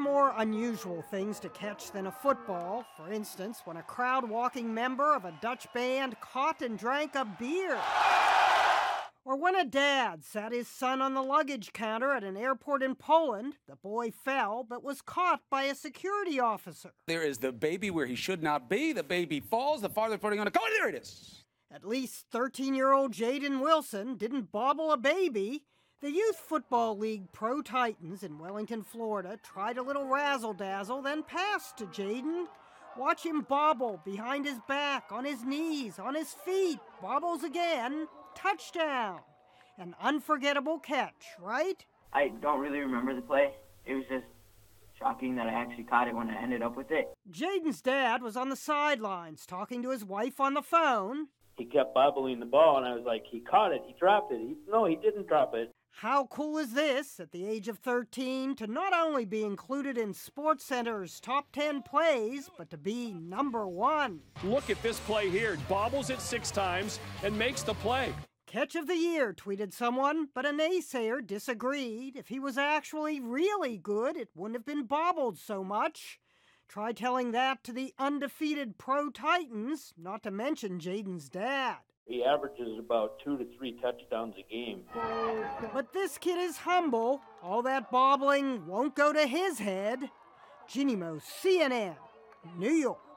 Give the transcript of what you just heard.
more unusual things to catch than a football. For instance, when a crowd-walking member of a Dutch band caught and drank a beer. Or when a dad sat his son on the luggage counter at an airport in Poland. The boy fell, but was caught by a security officer. There is the baby where he should not be. The baby falls. The father putting on a coat. There it is. At least 13-year-old Jaden Wilson didn't bobble a baby. The Youth Football League Pro Titans in Wellington, Florida, tried a little razzle-dazzle, then passed to Jaden. Watch him bobble behind his back, on his knees, on his feet. Bobbles again. Touchdown. An unforgettable catch, right? I don't really remember the play. It was just shocking that I actually caught it when I ended up with it. Jaden's dad was on the sidelines talking to his wife on the phone. He kept bobbling the ball, and I was like, he caught it, he dropped it. No, he didn't drop it. How cool is this, at the age of 13, to not only be included in SportsCenter's top 10 plays, but to be number 1? Look at this play here. Bobbles it 6 times and makes the play. Catch of the year, tweeted someone, but a naysayer disagreed. If he was actually really good, it wouldn't have been bobbled so much. Try telling that to the undefeated Pro Titans, not to mention Jaden's dad. He averages about 2 to 3 touchdowns a game. But this kid is humble. All that bobbling won't go to his head. Jeanne Moos, CNN, New York.